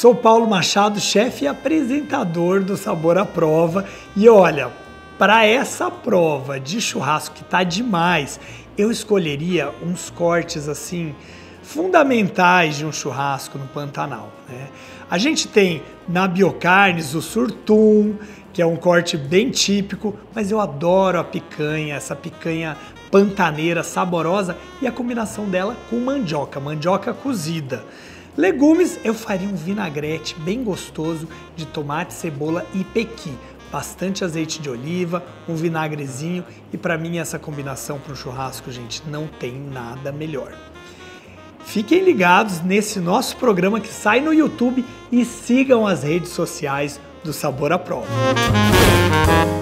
Sou Paulo Machado, chefe e apresentador do Sabor à Prova. E olha, para essa prova de churrasco que tá demais, eu escolheria uns cortes assim fundamentais de um churrasco no Pantanal, né? A gente tem na Biocarnes o surtum, que é um corte bem típico, mas eu adoro a picanha, essa picanha pantaneira, saborosa, e a combinação dela com mandioca cozida. Legumes, eu faria um vinagrete bem gostoso de tomate, cebola e pequi. Bastante azeite de oliva, um vinagrezinho, e para mim essa combinação para o churrasco, gente, não tem nada melhor. Fiquem ligados nesse nosso programa que sai no YouTube e sigam as redes sociais do Sabor à Prova.